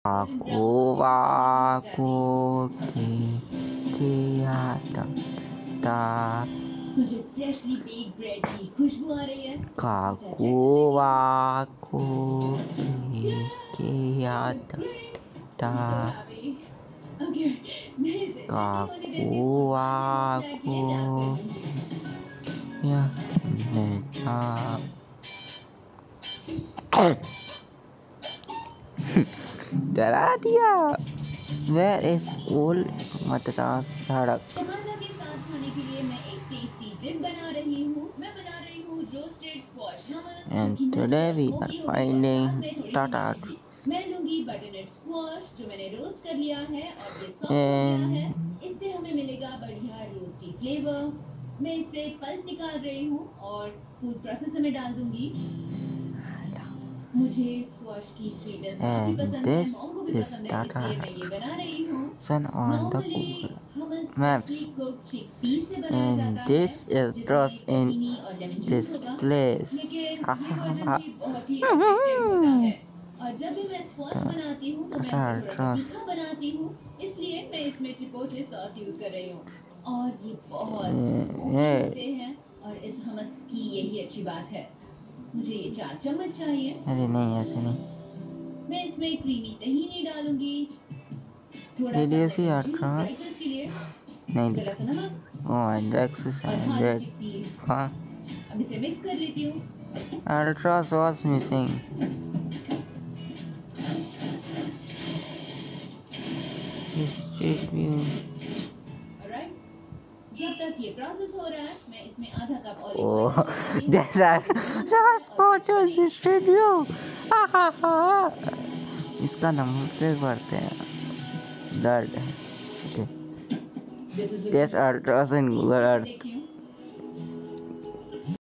Aku aku किया ta मुझे freshly baked bread की खुशबू आ रही है। काकू वाकू किया ta ओके, मैं इसे जल्दी होने देती काकू हूँ। वाकू ये रैप कर दूँगी। डरा दिया। Where is old मद्रास सड़क? तमाचा के साथ खाने के लिए मैं एक टेस्टी डिप बना रही हूँ। मैं बना रही हूँ रोस्टेड स्क्वैश hummus, And जो कि today नटी और we स्मोकी are होगी और finding साथ में थोड़ी tata सी मिर्ची। altroz. मैं लूंगी बटरनट स्क्वैश जो मैंने रोस्ट कर लिया है और ये सॉफ्ट हो गया है। And इससे हमें मिलेगा बढ़िया रोस्टी फ्लेवर। मैं इसे पल्प निकाल रही हूँ और फूड प्रोसेसर में डाल दूंगी। मुझे स्क्वैश की स्वीटनेस काफी पसंद है, this मॉम को भी is पसंद है, tata इसलिए मैं ये बना रही हूँ। sun on the normally Google hummus Maps. freshly cooked chickpea से बनाया And जाता है, this is जिसमें trust in tahini और lemon juice this होगा। place. लेकिन ये वर्जन भी बहुत ही एडिक्टिव होता है। और जब भी मैं स्क्वैश बनाती हूँ तो मैं Tata इसे थोड़ा सा altroz. तीखा बनाती हूँ, इसलिए मैं इसमें चिपोटले सॉस यूज कर रही हूँ। और ये बहुत स्मोकी होते हैं और इस हमस की यही अच्छी बात है। मुझे ये 4 चम्मच चाहिए। अरे नहीं, ऐसे नहीं. मैं इसमें क्रीमी tahini डालूंगी, थोड़ा Did सा you see lemon juice altroz? Brightness के लिए, नहीं जरा सा दिखा. नमक Oh, and Alexis और and हाफ red. चिकपीस। हाँ. अब इसे मिक्स कर लेती हूँ। Altroz was missing. Street view. Alright, जब तक ये प्रोसेस हो रहा है मैं इसमें आधा cup olive Oh, oil just go to street view. इसका नंबर प्लेट पढ़ते हैं. दर्द. Okay. This is There's Altroz in Google Earth.